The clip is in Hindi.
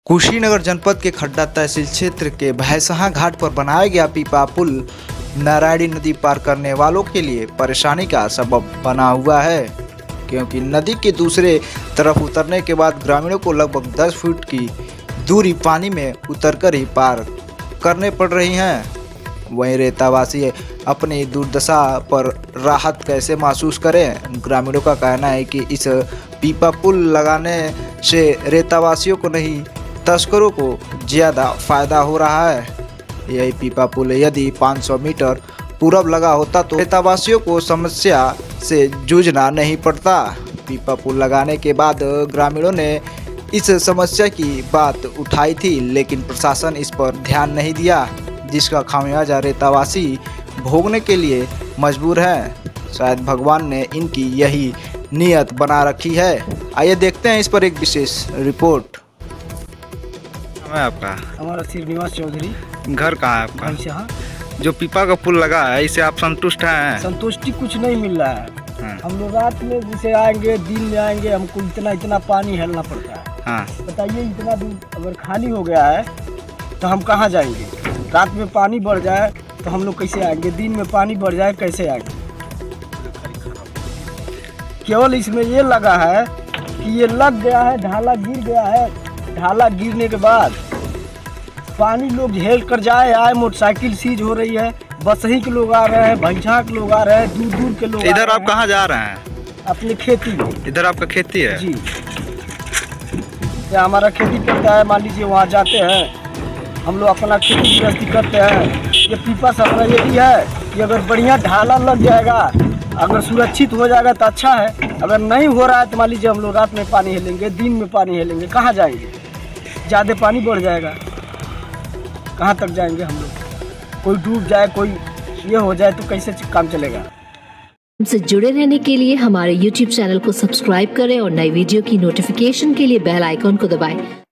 कुशीनगर जनपद के खड्डा तहसील क्षेत्र के भैंसहा घाट पर बनाया गया पीपा पुल नारायणी नदी पार करने वालों के लिए परेशानी का सबब बना हुआ है, क्योंकि नदी के दूसरे तरफ उतरने के बाद ग्रामीणों को लगभग 10 फुट की दूरी पानी में उतरकर ही पार करने पड़ रही हैं। वहीं रेतावासी अपनी दुर्दशा पर राहत कैसे महसूस करें। ग्रामीणों का कहना है कि इस पीपा पुल लगाने से रेतावासियों को नहीं तस्करों को ज़्यादा फायदा हो रहा है। यही पीपा पुल यदि 500 मीटर पूरब लगा होता तो रेतावासियों को समस्या से जूझना नहीं पड़ता। पीपा पुल लगाने के बाद ग्रामीणों ने इस समस्या की बात उठाई थी, लेकिन प्रशासन इस पर ध्यान नहीं दिया, जिसका खामियाजा रेतावासी भोगने के लिए मजबूर हैं। शायद भगवान ने इनकी यही नीयत बना रखी है। आइए देखते हैं इस पर एक विशेष रिपोर्ट। आपका हमारा श्रीनिवास चौधरी। घर कहाँ है आपका? भैंसहा। जो पीपा का पुल लगा है इससे आप संतुष्ट हैं? संतुष्टि कुछ नहीं मिल रहा है। हम लोग रात में जैसे आएंगे, दिन में आएंगे, हमको इतना पानी हेलना पड़ता है। हाँ। बताइए, इतना दूर अगर खाली हो गया है तो हम कहाँ जाएंगे? रात में पानी बढ़ जाए तो हम लोग कैसे आएंगे? दिन में पानी बढ़ जाए कैसे आएंगे? केवल इसमें ये लगा है कि ये लग गया है, ढाला गिर गया है। ढाला गिरने के बाद पानी लोग झेल कर आए, मोटरसाइकिल सीज हो रही है, बसही के लोग आ रहे हैं, भैंसा के लोग आ रहे हैं, दूर दूर के लोग। इधर आप कहाँ जा रहे हैं? अपनी खेती में। इधर आपका खेती है? जी, हमारा खेती करता है। मान लीजिए वहाँ जाते हैं, हम लोग अपना खेती गृहस्थी करते हैं। ये पीपा सपना ये भी है कि अगर बढ़िया ढाला लग जाएगा, अगर सुरक्षित हो जाएगा तो अच्छा है। अगर नहीं हो रहा है तो मान लीजिए हम लोग रात में पानी हिलेंगे, दिन में पानी हिलेंगे, कहाँ जाएंगे? ज़्यादा पानी बढ़ जाएगा, कहाँ तक जाएंगे हम लोग? कोई डूब जाए, कोई ये हो जाए तो कैसे काम चलेगा? हमसे जुड़े रहने के लिए हमारे YouTube चैनल को सब्सक्राइब करें और नई वीडियो की नोटिफिकेशन के लिए बेल आइकॉन को दबाएं।